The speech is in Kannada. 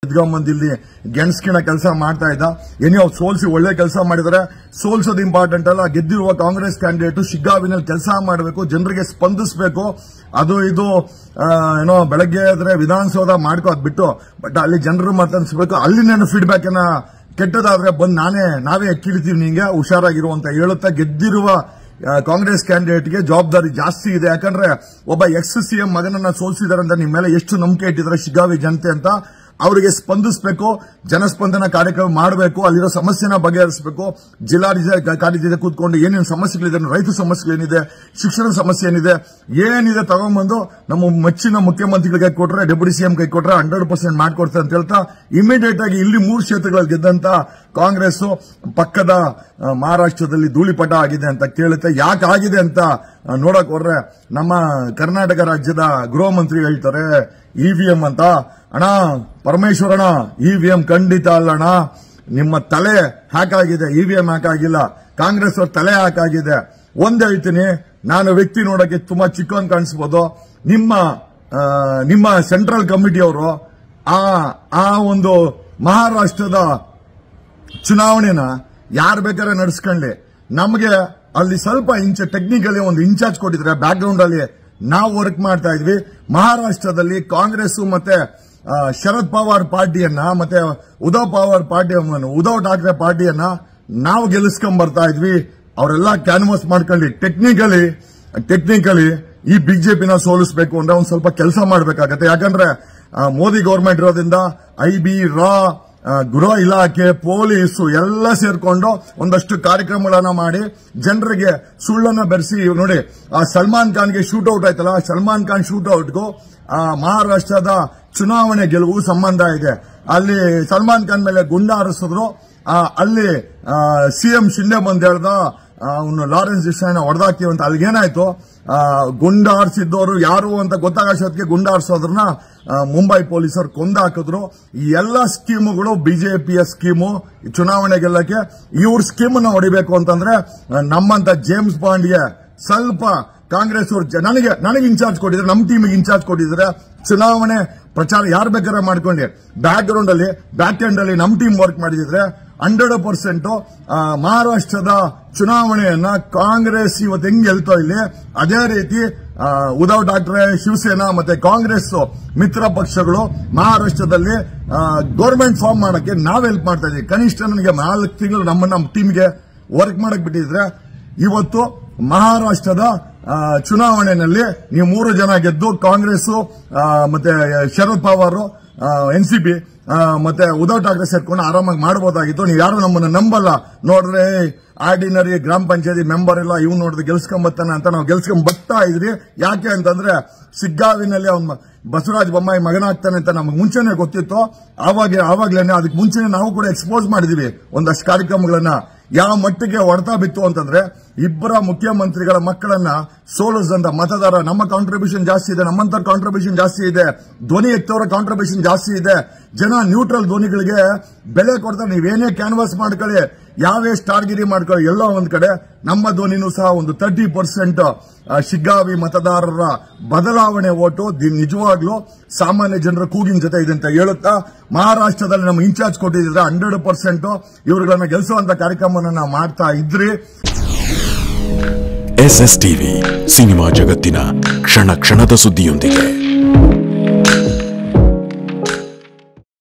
ಇದ್ಕೊಂಬಂದು ಇಲ್ಲಿ ಗೆಣಸ್ಕಿನ ಕೆಲಸ ಮಾಡ್ತಾ ಇದ್ದ. ಏನೋ ಸೋಲ್ಸಿ ಒಳ್ಳೆ ಕೆಲಸ ಮಾಡಿದರೆ, ಸೋಲ್ಸೋದು ಇಂಪಾರ್ಟೆಂಟ್ ಅಲ್ಲ. ಗೆದ್ದಿರುವ ಕಾಂಗ್ರೆಸ್ ಕ್ಯಾಂಡಿಡೇಟ್ ಶಿಗ್ಗಾವಿನಲ್ಲಿ ಕೆಲಸ ಮಾಡಬೇಕು, ಜನರಿಗೆ ಸ್ಪಂದಿಸಬೇಕು. ಅದು ಇದು ಏನೋ ಬೆಳಗ್ಗೆ ಆದ್ರೆ ವಿಧಾನಸೌಧ ಮಾಡ್ಕೋದ್ ಬಿಟ್ಟು, ಬಟ್ ಅಲ್ಲಿ ಜನರು ಮಾತಾಡಿಸಬೇಕು. ಅಲ್ಲಿನ ಫೀಡ್ಬ್ಯಾಕ್ ಅನ್ನ ಕೆಟ್ಟದಾದ್ರೆ ಬಂದು ನಾವೇ ಕೀಳ್ತೀವಿ, ನಿಂಗೆ ಹುಷಾರಾಗಿರುವಂತ ಹೇಳುತ್ತಾ ಗೆದ್ದಿರುವ ಕಾಂಗ್ರೆಸ್ ಕ್ಯಾಂಡಿಡೇಟ್ಗೆ ಜವಾಬ್ದಾರಿ ಜಾಸ್ತಿ ಇದೆ. ಯಾಕಂದ್ರೆ ಒಬ್ಬ ಎಕ್ಸ್-ಸಿಎಂ ಮಗನನ್ನ ಸೋಲಿಸಿದಾರೆ ಅಂತ ನಿಮ್ಮ ಮೇಲೆ ಎಷ್ಟು ನಂಬಿಕೆ ಇಟ್ಟಿದ್ದಾರೆ ಶಿಗ್ಗಾವಿ ಜನತೆ ಅಂತ. ಅವರಿಗೆ ಸ್ಪಂದಿಸಬೇಕು, ಜನಸ್ಪಂದನ ಕಾರ್ಯಕ್ರಮ ಮಾಡಬೇಕು, ಅಲ್ಲಿರೋ ಸಮಸ್ಯೆನ ಬಗೆಹರಿಸಬೇಕು. ಜಿಲ್ಲಾಧಿಕಾರಿ ಜೊತೆ ಕೂತ್ಕೊಂಡು ಏನೇನು ಸಮಸ್ಯೆಗಳಿದೆ, ರೈತ ಸಮಸ್ಯೆ ಏನಿದೆ, ಶಿಕ್ಷಣ ಸಮಸ್ಯೆ ಏನಿದೆ ತಗೊಂಡ್ಬಂದು ನಮ್ಮ ಮೆಚ್ಚಿನ ಮುಖ್ಯಮಂತ್ರಿಗಳಿಗೆ ಕೊಟ್ರೆ, ಡೆಪ್ಯೂಟಿ ಸಿಎಂ ಕೈ ಕೊಟ್ರೆ 100% ಮಾಡ್ಕೊಡ್ತಾರೆ ಅಂತ ಹೇಳ್ತಾ, ಇಮಿಡಿಯೇಟ್ ಆಗಿ ಇಲ್ಲಿ 3 ಕ್ಷೇತ್ರಗಳಲ್ಲಿ ಗೆದ್ದಂತ ಕಾಂಗ್ರೆಸ್ ಪಕ್ಕದ ಮಹಾರಾಷ್ಟ್ರದಲ್ಲಿ ಧೂಳಿಪಟ ಆಗಿದೆ ಅಂತ ಕೇಳುತ್ತೆ. ಯಾಕೆ ಆಗಿದೆ ಅಂತ ನೋಡಕ್ ಹೋದ್ರೆ ನಮ್ಮ ಕರ್ನಾಟಕ ರಾಜ್ಯದ ಗೃಹ ಮಂತ್ರಿ ಹೇಳ್ತಾರೆ ಇವಿಎಂ ಅಂತ. ಅಣ್ಣ ಪರಮೇಶ್ವರಣ, ಇವಿಎಂ ಖಂಡಿತ ಅಲ್ಲಣ್ಣ, ನಿಮ್ಮ ತಲೆ ಹ್ಯಾಕ್ ಆಗಿದೆ, ಇವಿಎಂ ಹ್ಯಾಕ್ ಆಗಿಲ್ಲ, ಕಾಂಗ್ರೆಸ್ ಅವ್ರ ತಲೆ ಹ್ಯಾಕ್ ಆಗಿದೆ. ಒಂದ್ ಹೇಳ್ತೀನಿ, ನಾನು ವ್ಯಕ್ತಿ ನೋಡಕ್ಕೆ ತುಂಬಾ ಚಿಕ್ಕವನ್ ಕಾಣಿಸಬಹುದು. ನಿಮ್ಮ ಸೆಂಟ್ರಲ್ ಕಮಿಟಿಯವರು ಆ ಒಂದು ಮಹಾರಾಷ್ಟ್ರದ ಚುನಾವಣೆನ ಯಾರು ಬೇಕಾದ್ರೆ ನಡೆಸ್ಕೊಳ್ಳಿ, ನಮಗೆ ಅಲ್ಲಿ ಸ್ವಲ್ಪ ಟೆಕ್ನಿಕಲಿ ಒಂದು ಇನ್ಚಾರ್ಜ್ ಕೊಟ್ಟಿದ್ರೆ ಬ್ಯಾಕ್ ಗ್ರೌಂಡ್ ಅಲ್ಲಿ ನಾವು ವರ್ಕ್ ಮಾಡ್ತಾ ಇದ್ವಿ. ಮಹಾರಾಷ್ಟ್ರದಲ್ಲಿ ಕಾಂಗ್ರೆಸ್ ಮತ್ತೆ ಶರದ್ ಪವಾರ್ ಪಾರ್ಟಿಯನ್ನ ಮತ್ತೆ ಉದ್ಧವ್ ಠಾಕ್ರೆ ಪಾರ್ಟಿಯನ್ನ ನಾವು ಗೆಲ್ಲಿಸ್ಕೊಂಡ್ ಬರ್ತಾ ಇದ್ವಿ. ಅವರೆಲ್ಲ ಕ್ಯಾನ್ವಾಸ್ ಮಾಡ್ಕೊಳ್ಳಿ. ಟೆಕ್ನಿಕಲಿ ಈ ಬಿಜೆಪಿನ ಸೋಲಿಸಬೇಕು ಅಂದ್ರೆ ಒಂದ್ ಸ್ವಲ್ಪ ಕೆಲಸ ಮಾಡಬೇಕಾಗತ್ತೆ. ಯಾಕಂದ್ರೆ ಮೋದಿ ಗವರ್ಮೆಂಟ್ ಇರೋದ್ರಿಂದ ಐಬಿ, ಗೃಹ ಇಲಾಖೆ, ಪೊಲೀಸು ಎಲ್ಲ ಸೇರ್ಕೊಂಡು ಒಂದಷ್ಟು ಕಾರ್ಯಕ್ರಮಗಳನ್ನ ಮಾಡಿ ಜನರಿಗೆ ಸುಳ್ಳನ್ನ ಬೆರೆಸಿ. ನೋಡಿ, ಆ ಸಲ್ಮಾನ್ ಖಾನ್ಗೆ ಶೂಟ್ಔಟ್ ಆಯ್ತಲ್ಲ, ಸಲ್ಮಾನ್ ಖಾನ್ ಶೂಟ್ಔಟ್ಗೂ ಮಹಾರಾಷ್ಟ್ರದ ಚುನಾವಣೆ ಗೆಲುವು ಸಂಬಂಧ ಇದೆ. ಅಲ್ಲಿ ಸಲ್ಮಾನ್ ಖಾನ್ ಮೇಲೆ ಗುಂಡ ಹಾರಿಸಿದ್ರು. ಅಲ್ಲಿ ಸಿಎಂ ಶಿಂದೆ ಬಂದ್ ಹೇಳ್ದ, ಅವನು ಲಾರೆನ್ಸ್ ಡಿಸ್ಟಾಯ್ನ ಹೊಡೆದಾಕ್ತೀವಿ ಅಂತ. ಅಲ್ಲಿಗೇನಾಯ್ತು, ಗುಂಡ ಹಾರಿಸಿದ್ದವರು ಯಾರು ಅಂತ ಗೊತ್ತಾಗೋಷ್ಟೊತ್ತಿಗೆ ಗುಂಡ ಹಾರಿಸೋದ್ರನ್ನ ಮುಂಬೈ ಪೊಲೀಸರು ಕೊಂದಾಕಿದ್ರು. ಈ ಎಲ್ಲ ಸ್ಕೀಮುಗಳು ಬಿಜೆಪಿಯ ಸ್ಕೀಮು ಚುನಾವಣೆ ಗೆಲ್ಲಕ್ಕೆ. ಇವ್ರ ಸ್ಕೀಮನ್ನ ಹೊಡಿಬೇಕು ಅಂತಂದ್ರೆ ನಮ್ಮಂತ ಜೇಮ್ಸ್ ಬಾಂಡ್ಗೆ ಸ್ವಲ್ಪ ಕಾಂಗ್ರೆಸ್ ಅವರು ನನಗೆ ಇನ್ಚಾರ್ಜ್ ಕೊಟ್ಟಿದ್ರೆ, ನಮ್ಮ ಟೀಮಿಗೆ ಇನ್ಚಾರ್ಜ್ ಕೊಟ್ಟಿದ್ರೆ ಚುನಾವಣೆ ಪ್ರಚಾರ ಯಾರು ಬೇಕಾದ್ರೆ ಮಾಡ್ಕೊಂಡಿ ಬ್ಯಾಕ್ ಗ್ರೌಂಡ್ ಅಲ್ಲಿ, ಬ್ಯಾಕ್ ಎಂಡ್ ಅಲ್ಲಿ ನಮ್ಮ ಟೀಮ್ ವರ್ಕ್ ಮಾಡಿದ್ರೆ 100% ಮಹಾರಾಷ್ಟ್ರದ ಚುನಾವಣೆಯನ್ನ ಕಾಂಗ್ರೆಸ್ ಇವತ್ತು ಹೆಂಗ್ ಗೆಲ್ತೋ ಇಲ್ಲಿ, ಅದೇ ರೀತಿ ಉದ್ಧವ್ ಠಾಕ್ರೆ, ಶಿವಸೇನಾ ಮತ್ತೆ ಕಾಂಗ್ರೆಸ್ ಮಿತ್ರ ಪಕ್ಷಗಳು ಮಹಾರಾಷ್ಟ್ರದಲ್ಲಿ ಗವರ್ಮೆಂಟ್ ಫಾರ್ಮ್ ಮಾಡಕ್ಕೆ ನಾವು ಹೆಲ್ಪ್ ಮಾಡ್ತಾ ಇದೀವಿ. ಕನಿಷ್ಠ ನನಗೆ 4 ತಿಂಗಳು ನಮ್ಮ ಟೀಮ್ಗೆ ವರ್ಕ್ ಮಾಡಕ್ ಬಿಟ್ಟಿದ್ರೆ ಇವತ್ತು ಮಹಾರಾಷ್ಟ್ರದ ಚುನಾವಣೆಯಲ್ಲಿ ನೀವು 3 ಜನ ಗೆದ್ದು ಕಾಂಗ್ರೆಸ್ ಮತ್ತೆ ಶರದ್ ಪವಾರ್, ಎನ್ಸಿಪಿ ಮತ್ತೆ ಉದ್ಧವ್ ಠಾಕ್ರೆ ಸೇರ್ಕೊಂಡು ಆರಾಮಾಗಿ ಮಾಡಬಹುದಾಗಿತ್ತು. ನೀವು ಯಾರು ನಮ್ಮನ್ನ ನಂಬಲ್ಲ. ನೋಡ್ರೆ ಆರ್ಡಿನರಿ ಗ್ರಾಮ ಪಂಚಾಯತಿ ಮೆಂಬರ್ ಇಲ್ಲ, ಇವ್ ನೋಡಿದ್ರೆ ಗೆಲ್ಸ್ಕೊಂಬತ್ತಾನೆ ಅಂತ ನಾವು ಗೆಲ್ಸ್ಕೊಂಡ್ ಬರ್ತಾ ಇದ್ರಿ. ಯಾಕೆ ಅಂತಂದ್ರೆ ಶಿಗ್ಗಾವಿನಲ್ಲಿ ಅವ್ನ ಬಸವರಾಜ ಬೊಮ್ಮಾಯಿ ಮಗನಾಗ್ತಾನೆ ಅಂತ ನಮಗೆ ಮುಂಚೆನೆ ಗೊತ್ತಿತ್ತು. ಆವಾಗ್ಲೇನೆ ಅದಕ್ಕೆ ಮುಂಚೆನೆ ನಾವು ಕೂಡ ಎಕ್ಸ್ಪೋಸ್ ಮಾಡಿದೀವಿ ಒಂದಷ್ಟು ಕಾರ್ಯಕ್ರಮಗಳನ್ನ. ಯಾವ ಮಟ್ಟಿಗೆ ಹೊಡೆತ ಬಿತ್ತು ಅಂತಂದ್ರೆ, ಇಬ್ಬರ ಮುಖ್ಯಮಂತ್ರಿಗಳ ಮಕ್ಕಳನ್ನ ಸೋಲಿಸಿದಂತ ಮತದಾರ, ನಮ್ಮ ಕಾಂಟ್ರಿಬ್ಯೂಷನ್ ಜಾಸ್ತಿ ಇದೆ, ನಮ್ಮಂತರ ಕಾಂಟ್ರಿಬ್ಯೂಷನ್ ಜಾಸ್ತಿ ಇದೆ, ಧ್ವನಿ ಎತ್ತವರ ಕಾಂಟ್ರಿಬ್ಯೂಷನ್ ಜಾಸ್ತಿ ಇದೆ. ಜನ ನ್ಯೂಟ್ರಲ್ ಧ್ವನಿಗಳಿಗೆ ಬೆಲೆ ಕೊಡ್ತಾರೆ. ನೀವೇನೇ ಕ್ಯಾನ್ವಾಸ್ ಮಾಡ್ಕೊಳ್ಳಿ, ಯಾವೇ ಸ್ಟಾರ್ಗಿರಿ ಮಾಡ್ಕೊಳ್ಳಿ, ಎಲ್ಲೋ ಒಂದ್ ಕಡೆ ನಮ್ಮ ಧ್ವನಿನೂ ಸಹ ಒಂದು 30% ಶಿಗ್ಗಾವಿ ಮತದಾರರ ಬದಲಾವಣೆ ಓಟು ನಿಜವಾಗ್ಲೂ ಸಾಮಾನ್ಯ ಜನರ ಕೂಗಿನ ಜೊತೆ ಇದೆ ಅಂತ ಹೇಳುತ್ತಾ, ಮಹಾರಾಷ್ಟ್ರದಲ್ಲಿ ನಮ್ಮ ಇನ್ಚಾರ್ಜ್ ಕೊಟ್ಟಿದ್ರೆ 100% ಇವರುಗಳನ್ನ ಗೆಲ್ಲಿಸುವಂತ ಕಾರ್ಯಕ್ರಮವನ್ನು ಮಾಡ್ತಾ ಇದ್ರಿ. SS ಟಿವಿ, ಸಿನಿಮಾ ಜಗತ್ತಿನ ಕ್ಷಣ ಕ್ಷಣದ ಸುದ್ದಿಯೊಂದಿಗೆ.